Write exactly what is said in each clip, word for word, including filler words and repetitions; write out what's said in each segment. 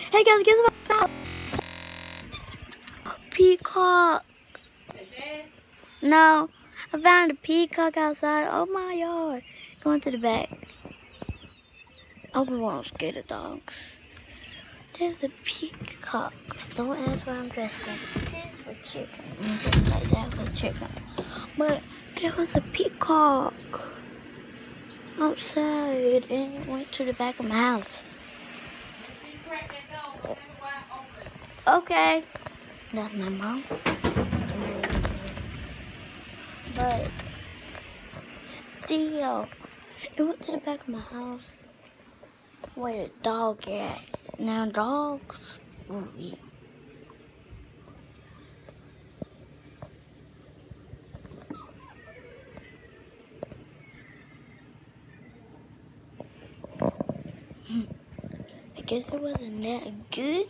Hey guys, guess what I found? A peacock. No, I found a peacock outside of my yard. Going to the back. I hope we won't scare the dogs. There's a peacock. Don't ask why I'm dressed like this for chicken. I'm dressed like that for chicken. But there was a peacock outside and it went to the back of my house. Okay. That's my mom. But still, it went to the back of my house where the dog at. Now dogs will eat. I guess it wasn't that good.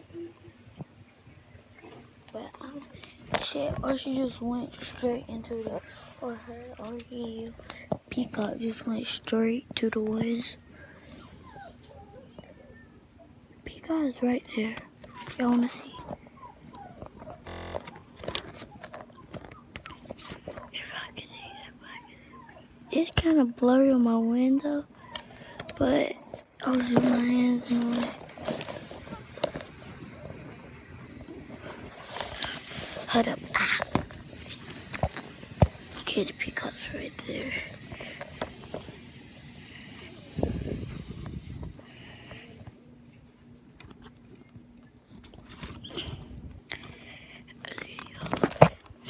But I'm shit, or she just went straight into the, or her, or he, Peacock just went straight to the woods. Peacock is right there. Y'all wanna see? If I can see, if I can see. It's kind of blurry on my window, but I'll zoom my hands anyway. Hold up. Ah. Okay, the peacock's right there. Okay, y'all.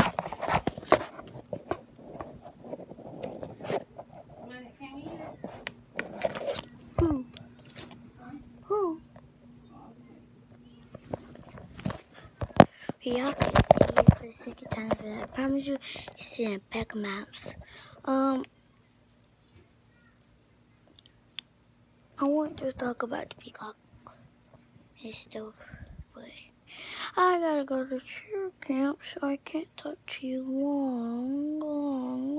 Who? Who? Y'all can see it for the second time for that. I promise you, he's in the back of my house. Um, I want to talk about the peacock and stuff, but I gotta go to cheer camp, so I can't talk to you long, long.